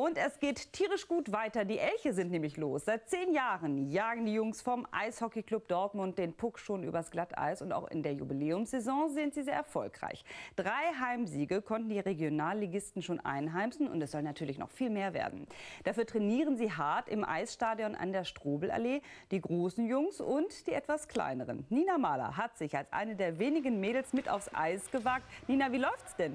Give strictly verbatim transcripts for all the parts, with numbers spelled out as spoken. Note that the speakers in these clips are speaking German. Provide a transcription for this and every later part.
Und es geht tierisch gut weiter. Die Elche sind nämlich los. Seit zehn Jahren jagen die Jungs vom Eishockeyclub Dortmund den Puck schon übers Glatteis. Und auch in der Jubiläumssaison sind sie sehr erfolgreich. Drei Heimsiege konnten die Regionalligisten schon einheimsen. Und es soll natürlich noch viel mehr werden. Dafür trainieren sie hart im Eisstadion an der Strobelallee. Die großen Jungs und die etwas kleineren. Nina Mahler hat sich als eine der wenigen Mädels mit aufs Eis gewagt. Nina, wie läuft's denn?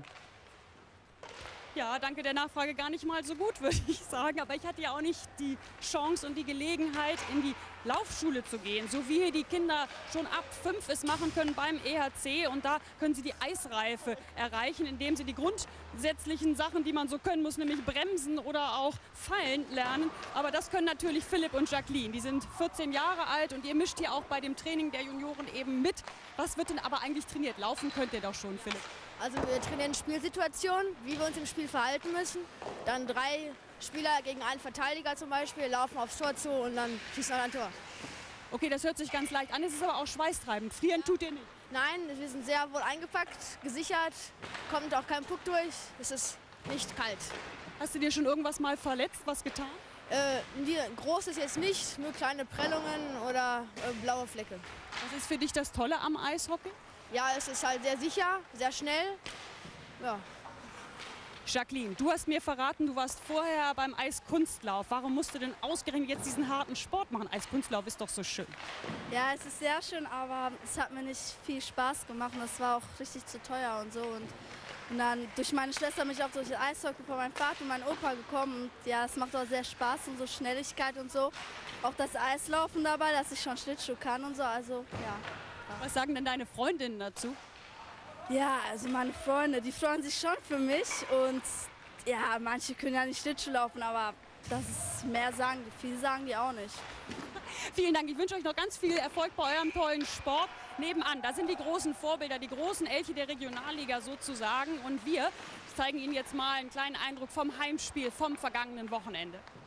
Ja, danke der Nachfrage, gar nicht mal so gut, würde ich sagen. Aber ich hatte ja auch nicht die Chance und die Gelegenheit, in die Laufschule zu gehen. So wie hier die Kinder schon ab fünf es machen können beim E H C. Und da können sie die Eisreife erreichen, indem sie die grundsätzlichen Sachen, die man so können muss, nämlich bremsen oder auch fallen lernen. Aber das können natürlich Philipp und Jacqueline. Die sind vierzehn Jahre alt und ihr mischt hier auch bei dem Training der Junioren eben mit. Was wird denn aber eigentlich trainiert? Laufen könnt ihr doch schon, Philipp. Also wir trainieren Spielsituationen, wie wir uns im Spiel verhalten müssen. Dann drei Spieler gegen einen Verteidiger zum Beispiel, laufen aufs Tor zu und dann schießen wir ein Tor. Okay, das hört sich ganz leicht an, es ist aber auch schweißtreibend. Frieren tut ihr nicht? Nein, wir sind sehr wohl eingepackt, gesichert, kommt auch kein Puck durch, es ist nicht kalt. Hast du dir schon irgendwas mal verletzt, was getan? Äh, groß ist jetzt nicht, nur kleine Prellungen oder äh, blaue Flecke. Was ist für dich das Tolle am Eishockey? Ja, es ist halt sehr sicher, sehr schnell. Ja. Jacqueline, du hast mir verraten, du warst vorher beim Eiskunstlauf. Warum musst du denn ausgerechnet jetzt diesen harten Sport machen? Eiskunstlauf ist doch so schön. Ja, es ist sehr schön, aber es hat mir nicht viel Spaß gemacht und es war auch richtig zu teuer und so. Und, und dann durch meine Schwester bin ich auch durch das Eishockey von meinem Vater und meinem Opa gekommen. Und ja, es macht auch sehr Spaß und so Schnelligkeit und so. Auch das Eislaufen dabei, dass ich schon Schlittschuh kann und so. Also ja. Was sagen denn deine Freundinnen dazu? Ja, also meine Freunde, die freuen sich schon für mich und ja, manche können ja nicht Schlittschuh laufen, aber das ist mehr sagen, viel sagen die auch nicht. Vielen Dank, ich wünsche euch noch ganz viel Erfolg bei eurem tollen Sport. Nebenan, da sind die großen Vorbilder, die großen Elche der Regionalliga sozusagen und wir zeigen Ihnen jetzt mal einen kleinen Eindruck vom Heimspiel vom vergangenen Wochenende.